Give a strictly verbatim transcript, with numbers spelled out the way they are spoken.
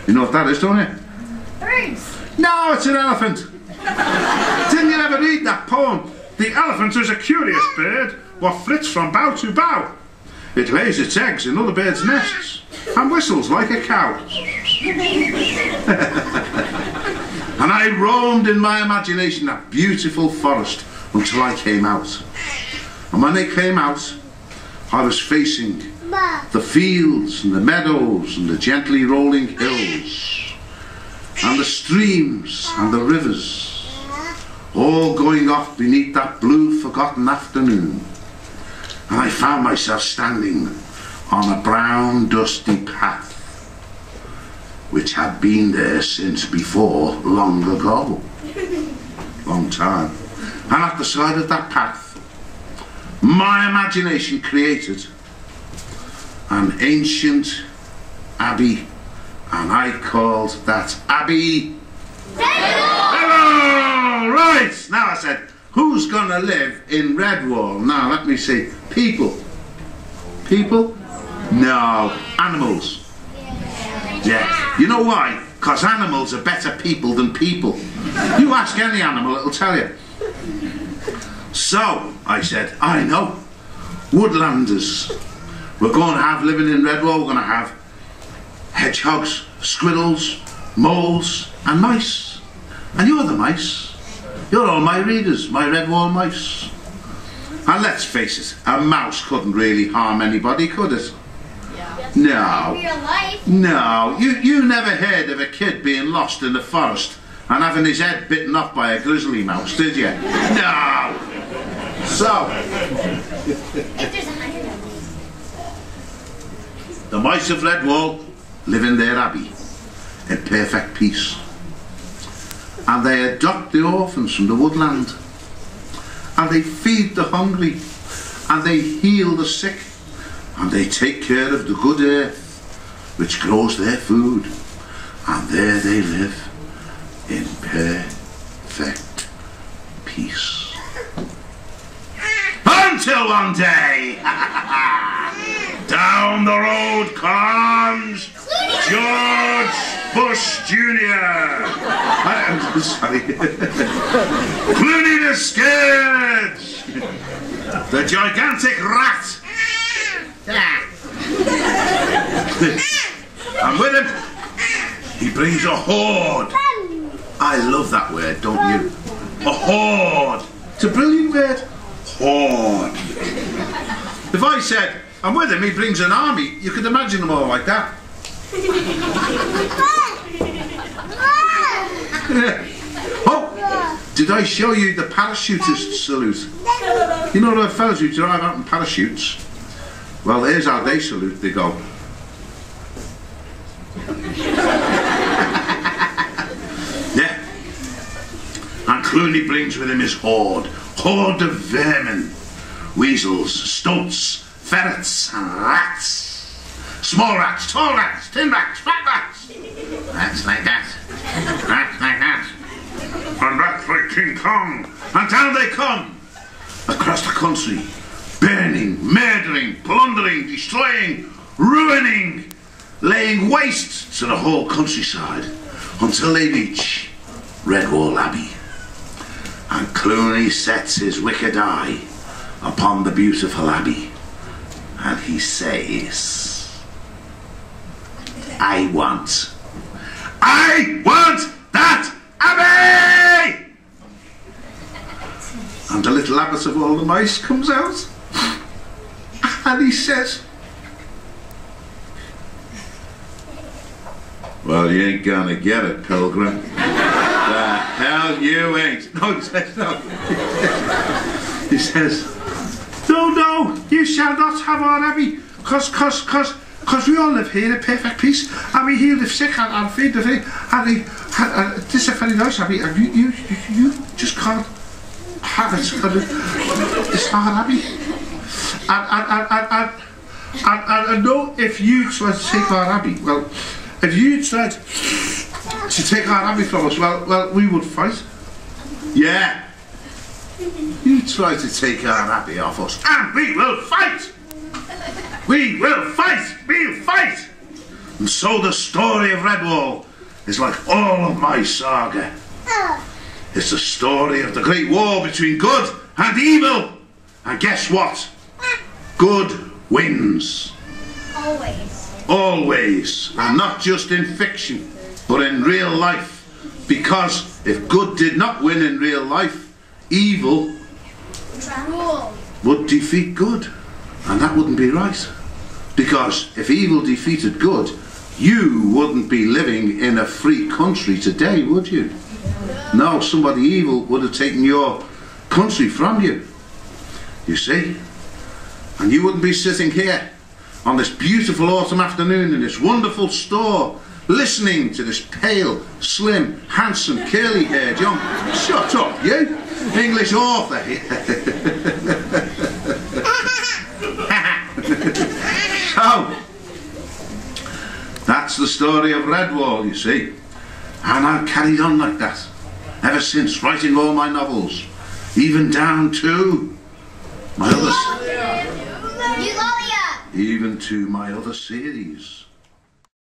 You know what that is, don't you? Birds. No, it's an elephant. Didn't you ever read that poem? The elephant is a curious bird, what flits from bough to bough. It lays its eggs in other birds' nests and whistles like a cow. And I roamed in my imagination that beautiful forest until I came out. And when they came out, I was facing the fields and the meadows and the gently rolling hills and the streams and the rivers, all going off beneath that blue forgotten afternoon. And I found myself standing on a brown dusty path which had been there since before long ago. Long time. And at the side of that path, my imagination created an ancient abbey, and I called that abbey Hello! Right, now I said, who's gonna live in Redwall? Now let me see. People. People? No. Animals. Yeah. You know why? Because animals are better people than people. You ask any animal, it'll tell you. So, I said, I know. Woodlanders. We're going to have, living in Redwall, we're going to have hedgehogs, squirrels, moles and mice. And you're the mice. You're all my readers, my Redwall mice. And let's face it, a mouse couldn't really harm anybody, could it? Yeah. No. In real life. No. You, you never heard of a kid being lost in the forest and having his head bitten off by a grizzly mouse, did you? No. So, If there's a hundred of them. the mice of Redwall live in their abbey in perfect peace. And they adopt the orphans from the woodland. And they feed the hungry. And they heal the sick. And they take care of the good earth which grows their food. And there they live in perfect peace. Until one day, down the road comes George Bush Junior I'm sorry. Clooney the Scourge, the gigantic rat. And with him, he brings a horde. I love that word, don't you? A horde. It's a brilliant word. Horde. If I said, and with him he brings an army, you could imagine them all like that. Oh, did I show you the parachutist salute? You know the fellas who drive out in parachutes? Well, here's how they salute. They go. Yeah. And Clooney brings with him his horde. Horde of vermin. Weasels, stoats, ferrets and rats. Small rats, tall rats, thin rats, fat rats. Rats like that. Rats like that. And rats like King Kong. And down they come. Across the country. Burning, murdering, plundering, destroying, ruining, laying waste to the whole countryside until they reach Redwall Abbey. And Clooney sets his wicked eye upon the beautiful abbey and he says, I want, I want that abbey! And the little abbot of all the mice comes out and he says, well, you ain't gonna get it, pilgrim. The hell you ain't. No, he says, no. He says, no, no, you shall not have our abbey, cause, cause, cause, cause we all live here in perfect peace, and we heal the sick and, and feed the sick, and, they, and, and this is a very nice abbey, and you, you, you, you just can't have it. It's our abbey. And, and, and, and, and, and, and, and no, if you try to take our abbey, well, if you tried to take our abbey from us, well, well, we would fight. Yeah. You try to take our abbey off us, and we will fight. We will fight. We'll fight. And so the story of Redwall is like all of my saga. It's the story of the great war between good and evil. And guess what? Good wins. Always. Always. And not just in fiction, but in real life. Because if good did not win in real life, evil Rule. would defeat good. And that wouldn't be right. Because if evil defeated good, you wouldn't be living in a free country today, would you? No, somebody evil would have taken your country from you. You see? And you wouldn't be sitting here on this beautiful autumn afternoon in this wonderful store, listening to this pale, slim, handsome, curly-haired young... Shut up, you! English author. So, that's the story of Redwall, you see. And I've carried on like that ever since, writing all my novels, even down to my other... Eulalia. even to my other series.